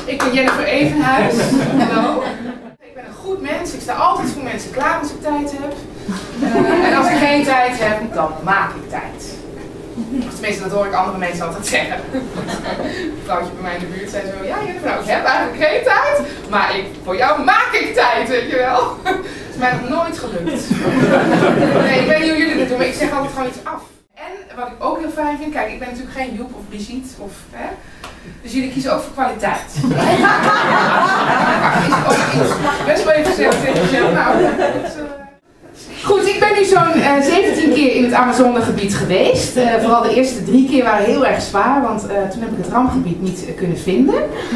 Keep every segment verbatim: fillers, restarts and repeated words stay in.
Ik ben Jennifer Evenhuis. Hallo. Ik ben een goed mens. Ik sta altijd voor mensen klaar als ik tijd heb. Uh, en als ik geen tijd heb, dan maak ik tijd. Tenminste, dat hoor ik andere mensen altijd zeggen. Een vrouwtje bij mij in de buurt zei zo, ja Jennifer, nou, ik heb eigenlijk geen tijd, maar ik, voor jou maak ik tijd, weet je wel. Dat is mij nog nooit gelukt. Nee, ik weet niet hoe jullie dit doen, maar ik zeg altijd gewoon iets af. En wat ik ook heel fijn vind, kijk, ik ben natuurlijk geen Joep of Brigitte, of, hè, dus jullie kiezen ook voor kwaliteit. Is ook iets, mag ik best wel even zeggen tegen jezelf, nou, dat, uh... Goed, ik ben nu zo'n uh, zeventien keer in het Amazonegebied geweest. Uh, vooral de eerste drie keer waren heel erg zwaar, want uh, toen heb ik het rampgebied niet uh, kunnen vinden.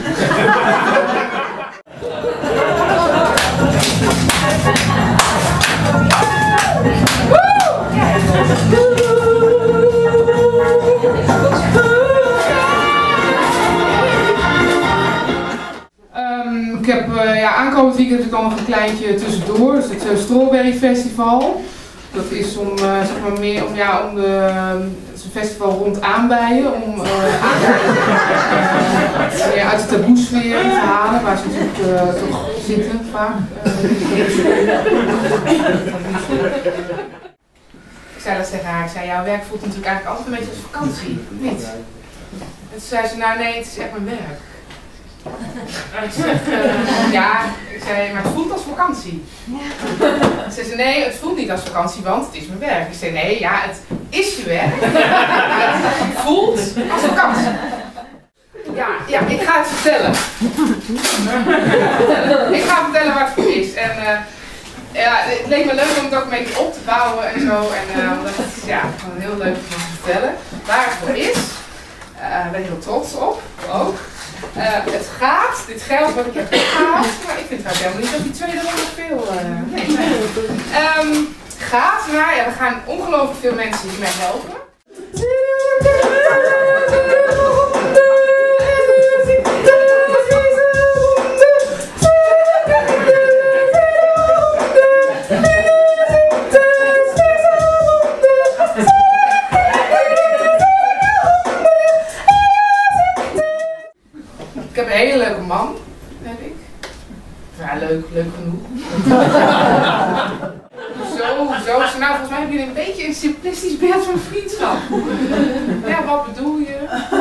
Um, ik heb uh, ja, aankomend weekend heb ik nog een kleintje tussendoor, dus het uh, Strawberry Festival. Dat is om, uh, zeg maar meer om, ja, om de, uh, het is een festival rond aanbijen, om uh, uh, uh, uit de taboesfeer te halen, waar ze natuurlijk uh, toch zitten vaak. Uh, ik zei dat tegen haar, ik zei, jouw werk voelt natuurlijk eigenlijk altijd een beetje als vakantie, niet? En toen zei ze, nou nee, het is echt mijn werk. Ik zeg, uh, ja, ik zei, maar het voelt als vakantie. Ze zei, nee, het voelt niet als vakantie, want het is mijn werk. Ik zei, nee, ja, het is je werk. Het voelt als vakantie. Ja, ja, ik ga het vertellen. Ik ga vertellen waar het voor is. En uh, ja, het leek me leuk om het ook een beetje op te bouwen en zo. En uh, omdat het ja, gewoon heel leuk is om te vertellen waar het voor is. Uh, ik ben heel trots op, ook. Uh, het gaat, dit geld wat ik heb opgehaald, maar ik vind het helemaal niet dat die tweehonderd veel, uh, nee, nee. Um, gaat naar, ja, er gaan ongelooflijk veel mensen die mij helpen. Ik heb een hele leuke man, heb ik. Ja, leuk, leuk genoeg. zo, zo. Nou, volgens mij heb je een beetje een simplistisch beeld van vriendschap. Ja, wat bedoel je?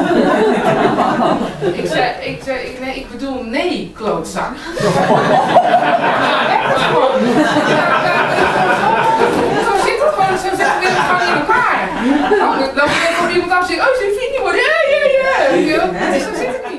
ik zei, ik zei, ik, nee, ik bedoel nee, klootzak. Zo zit het gewoon, zo zitten we gewoon in elkaar. Dan loop je van iemand af en zeg, oh, zijn vriendje worden, ja, ja, ja. Zo zit het niet.